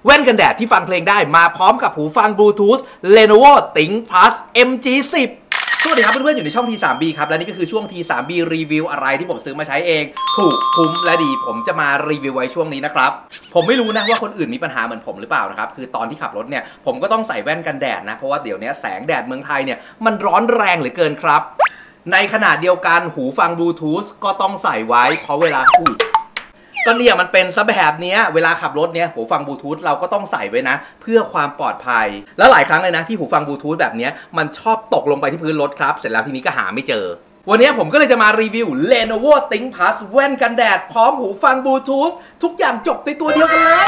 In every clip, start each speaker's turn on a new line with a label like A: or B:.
A: แว่นกันแดดที่ฟังเพลงได้มาพร้อมกับหูฟังบลูทูธ Lenovo ThinkPads MG10 สวัสดีครับเพื่อนๆอยู่ในช่อง T3B ครับและนี่ก็คือช่วง T3B รีวิวอะไรที่ผมซื้อมาใช้เองถูกคุ้มและดีผมจะมารีวิวไว้ช่วงนี้นะครับผมไม่รู้นะว่าคนอื่นมีปัญหาเหมือนผมหรือเปล่านะครับคือตอนที่ขับรถเนี่ยผมก็ต้องใส่แว่นกันแดดนะเพราะว่าเดี๋ยวนี้แสงแดดเมืองไทยเนี่ยมันร้อนแรงเหลือเกินครับในขณะเดียวกันหูฟังบลูทูธก็ต้องใส่ไว้เพราะเวลาก็เนี่ยมันเป็นซะแบบนี้เวลาขับรถเนี่ยหูฟังบลูทูธเราก็ต้องใส่ไว้นะเพื่อความปลอดภัยแล้วหลายครั้งเลยนะที่หูฟังบลูทูธแบบนี้มันชอบตกลงไปที่พื้นรถครับเสร็จแล้วทีนี้ก็หาไม่เจอวันนี้ผมก็เลยจะมารีวิว Lenovo ThinkPads แว่นกันแดดพร้อมหูฟังบลูทูธทุกอย่างจบในตัวเดียวกันเลย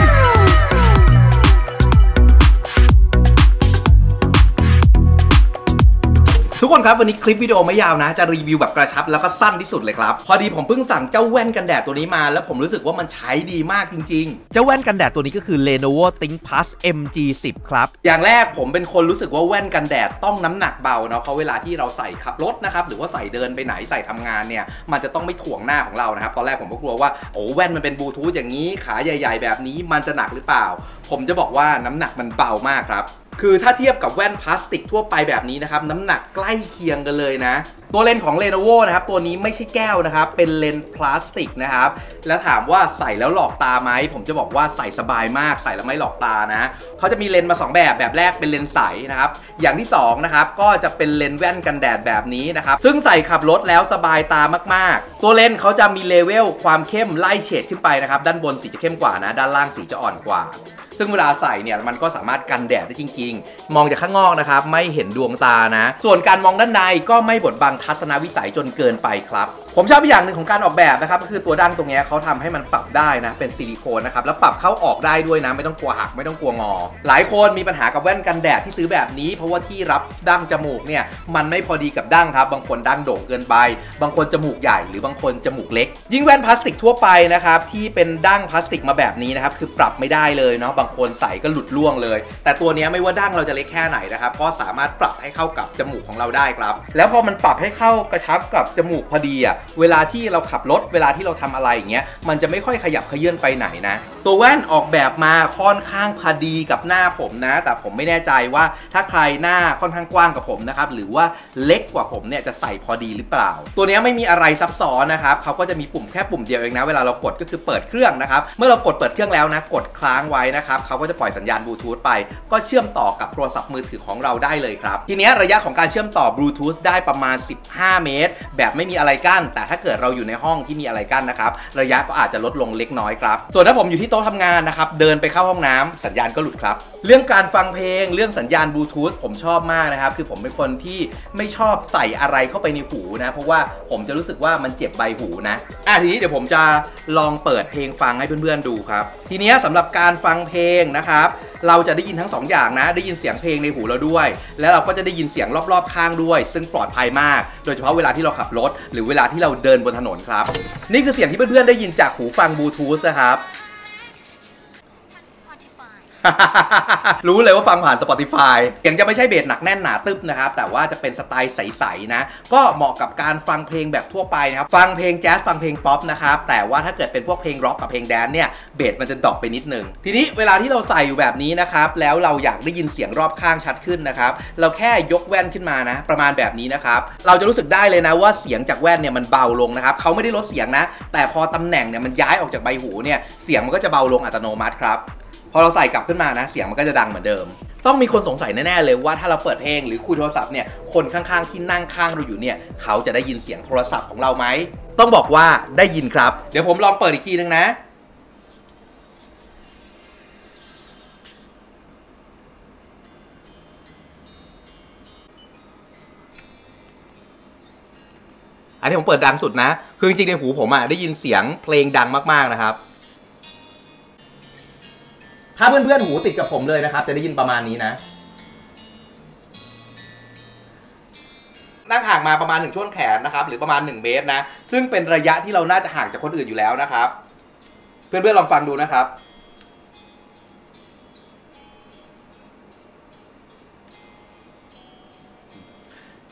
A: ทุกคนครับวันนี้คลิปวิดีโอไม่ยาวนะจะรีวิวแบบกระชับแล้วก็สั้นที่สุดเลยครับพอดีผมเพิ่งสั่งเจ้าแว่นกันแดดตัวนี้มาแล้วผมรู้สึกว่ามันใช้ดีมากจริงๆเจ้าแว่นกันแดดตัวนี้ก็คือ Lenovo ThinkPads MG10 ครับอย่างแรกผมเป็นคนรู้สึกว่าแว่นกันแดดต้องน้ำหนักเบาเนาะเพราะเวลาที่เราใส่ขับรถนะครับหรือว่าใส่เดินไปไหนใส่ทำงานเนี่ยมันจะต้องไม่ถ่วงหน้าของเรานะครับตอนแรกผมก็กลัวว่าโอ้แว่นมันเป็นบลูทูธอย่างนี้ขาใหญ่ๆแบบนี้มันจะหนักหรือเปล่าผมจะบอกว่าน้ำหนักมันเบามากครับคือถ้าเทียบกับแว่นพลาสติกทั่วไปแบบนี้นะครับน้ำหนักใกล้เคียงกันเลยนะตัวเลนส์ของ Lenovo นะครับตัวนี้ไม่ใช่แก้วนะครับเป็นเลนส์พลาสติกนะครับแล้วถามว่าใส่แล้วหลอกตาไหมผมจะบอกว่าใส่สบายมากใส่แล้วไม่หลอกตานะเขาจะมีเลนส์มา2แบบแรกเป็นเลนส์ใสนะครับอย่างที่2นะครับก็จะเป็นเลนส์แว่นกันแดดแบบนี้นะครับซึ่งใส่ขับรถแล้วสบายตามากๆตัวเลนส์เขาจะมีเลเวลความเข้มไล่เฉดขึ้นไปนะครับด้านบนสีจะเข้มกว่านะด้านล่างสีจะอ่อนกว่าซึ่งเวลาใส่เนี่ยมันก็สามารถกันแดดได้จริงๆมองจากข้างนอกนะครับไม่เห็นดวงตานะส่วนการมองด้านในก็ไม่บดบังทัศนวิสัยจนเกินไปครับผมชอบอย่างหนึ่งของการออกแบบนะครับก็คือตัวดั้งตรงนี้เขาทำให้มันปรับได้นะเป็นซิลิโคนนะครับแล้วปรับเข้าออกได้ด้วยนะไม่ต้องกลัวหักไม่ต้องกลัวงอหลายคนมีปัญหากับแว่นกันแดดที่ซื้อแบบนี้เพราะว่าที่รับดั้งจมูกเนี่ยมันไม่พอดีกับดั้งครับบางคนดั้งโด่งเกินไปบางคนจมูกใหญ่หรือบางคนจมูกเล็กยิ่งแว่นพลาสติกทั่วไปนะครับที่เป็นดั้งพลาสติกมาแบบนี้นะครับคือปรับไม่ได้เลยเนาะบางคนใส่ก็หลุดร่วงเลยแต่ตัวนี้ไม่ว่าดั้งเราจะเล็กแค่ไหนนะครับก็สามารถปรับให้เข้ากับจมูกของเราได้ครับแล้วพอมันปรับให้เข้ากระชับกับจมูกพอดีเวลาที่เราขับรถเวลาที่เราทำอะไรอย่างเงี้ยมันจะไม่ค่อยขยับเขยื้อนไปไหนนะตัวแว่นออกแบบมาค่อนข้างพอดีกับหน้าผมนะแต่ผมไม่แน่ใจว่าถ้าใครหน้าค่อนข้างกว้างกับผมนะครับหรือว่าเล็กกว่าผมเนี่ยจะใส่พอดีหรือเปล่าตัวนี้ไม่มีอะไรซับซ้อนนะครับเขาก็จะมีปุ่มแค่ปุ่มเดียวเองนะเวลาเรากดก็คือเปิดเครื่องนะครับเมื่อเรากดเปิดเครื่องแล้วนะกดค้างไว้นะครับเขาก็จะปล่อยสัญญาณบลูทูธไปก็เชื่อมต่อกับโทรศัพท์มือถือของเราได้เลยครับทีนี้ระยะของการเชื่อมต่อบลูทูธได้ประมาณ15เมตรแบบไม่มีอะไรกั้นแต่ถ้าเกิดเราอยู่ในห้องที่มีอะไรกั้นนะครับระยะก็อาจจะลดลงเล็กน้อยครับส่วนถ้าผมอยู่ที่โต๊ะทำงานนะครับเดินไปเข้าห้องน้ำสัญญาณก็หลุดครับเรื่องการฟังเพลงเรื่องสัญญาณบลูทูธผมชอบมากนะครับคือผมเป็นคนที่ไม่ชอบใส่อะไรเข้าไปในหูนะเพราะว่าผมจะรู้สึกว่ามันเจ็บใบหูนะทีนี้เดี๋ยวผมจะลองเปิดเพลงฟังให้เพื่อนๆดูครับทีนี้สำหรับการฟังเพลงนะครับเราจะได้ยินทั้ง2อย่างนะได้ยินเสียงเพลงในหูเราด้วยแล้วเราก็จะได้ยินเสียงรอบๆข้างด้วยซึ่งปลอดภัยมากโดยเฉพาะเวลาที่เราขับรถหรือเวลาที่เราเดินบนถนนครับนี่คือเสียงที่เพื่อนๆได้ยินจากหูฟังบลูทูธนะครับรู้เลยว่าฟังผ่าน Spotify ยังจะไม่ใช่เบสหนักแน่นหนาตึ๊บนะครับแต่ว่าจะเป็นสไตล์ใสๆนะก็เหมาะกับการฟังเพลงแบบทั่วไปนะครับฟังเพลงแจ๊สฟังเพลงป๊อปนะครับแต่ว่าถ้าเกิดเป็นพวกเพลงร็อกกับเพลงแดนซ์เนี่ยเบสมันจะดรอปไปนิดนึงทีนี้เวลาที่เราใส่อยู่แบบนี้นะครับแล้วเราอยากได้ยินเสียงรอบข้างชัดขึ้นนะครับเราแค่ยกแว่นขึ้นมานะประมาณแบบนี้นะครับเราจะรู้สึกได้เลยนะว่าเสียงจากแว่นเนี่ยมันเบาลงนะครับเขาไม่ได้ลดเสียงนะแต่พอตำแหน่งเนี่ยมันย้ายออกจากใบหูเนี่ยเสียงมันก็จะเบาลงอัตโนมัติครับพอเราใส่กลับขึ้นมานะเสียงมันก็จะดังเหมือนเดิมต้องมีคนสงสัยแน่ๆเลยว่าถ้าเราเปิดเพลงหรือคุยโทรศัพท์เนี่ยคนข้างๆที่นั่งข้างเราอยู่เนี่ยเขาจะได้ยินเสียงโทรศัพท์ของเราไหมต้องบอกว่าได้ยินครับเดี๋ยวผมลองเปิดอีกทีนึงนะอันนี้ผมเปิดดังสุดนะคือจริงๆในหูผมได้ยินเสียงเพลงดังมากๆนะครับถ้าเพื่อนๆหูติดกับผมเลยนะครับจะได้ยินประมาณนี้นะนั่งห่างมาประมาณ1ช่วงแขนนะครับหรือประมาณ1เมตรนะซึ่งเป็นระยะที่เราน่าจะห่างจากคนอื่นอยู่แล้วนะครับเพื่อนๆลองฟังดูนะครับ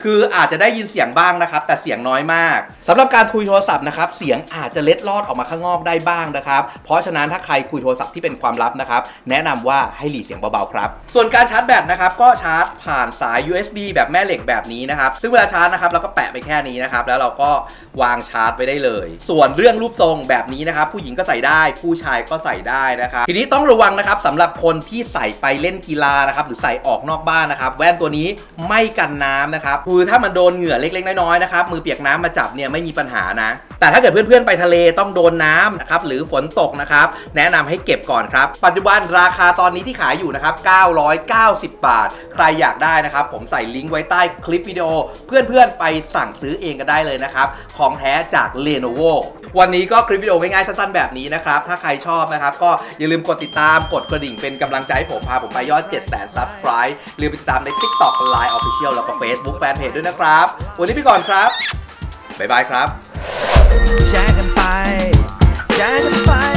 A: คืออาจจะได้ยินเสียงบ้างนะครับแต่เสียงน้อยมากสำหรับการคุยโทรศัพท์นะครับเสียงอาจจะเล็ดลอดออกมาข้างนอกได้บ้างนะครับเพราะฉะนั้นถ้าใครคุยโทรศัพท์ที่เป็นความลับนะครับแนะนำว่าให้หลีเสียงเบาๆครับส่วนการชาร์จแบตนะครับก็ชาร์จผ่านสาย USB แบบแม่เหล็กแบบนี้นะครับซึ่งเวลาชาร์จนะครับเราก็แปะไปแค่นี้นะครับแล้วเราก็วางชาร์จไปได้เลยส่วนเรื่องรูปทรงแบบนี้นะครับผู้หญิงก็ใส่ได้ผู้ชายก็ใส่ได้นะครับทีนี้ต้องระวังนะครับสำหรับคนที่ใส่ไปเล่นกีฬานะครับหรือใส่ออกนอกบ้านนะครับแว่นตัวนี้ไม่กันน้ำนะครับคือถ้ามันโดนเหงื่อเล็กๆน้อยๆนะครับมือเปียกน้ำมาจับเนี่ยไม่มีปัญหานะแต่ถ้าเกิดเพื่อนๆไปทะเลต้องโดนน้ำนะครับหรือฝนตกนะครับแนะนำให้เก็บก่อนครับปัจจุบันราคาตอนนี้ที่ขายอยู่นะครับ990 บาทใครอยากได้นะครับผมใส่ลิงก์ไว้ใต้คลิปวิดีโอเพื่อนๆไปสั่งซื้อเองกันได้เลยนะครับของแท้จาก Lenovo วันนี้ก็คลิปวิดีโอง่ายๆสั้นๆแบบนี้นะครับถ้าใครชอบนะครับก็อย่าลืมกดติดตามกดกระดิ่งเป็นกำลังใจให้ผมพาผมไปยอด 700,000 Subscribe ลืมไปติดตามใน TikTok Line Official แล้วก็ Facebook Fanpage ด้วยนะครับวันนี้ไปก่อนครับบ๊ายบายครับแชร์กันไป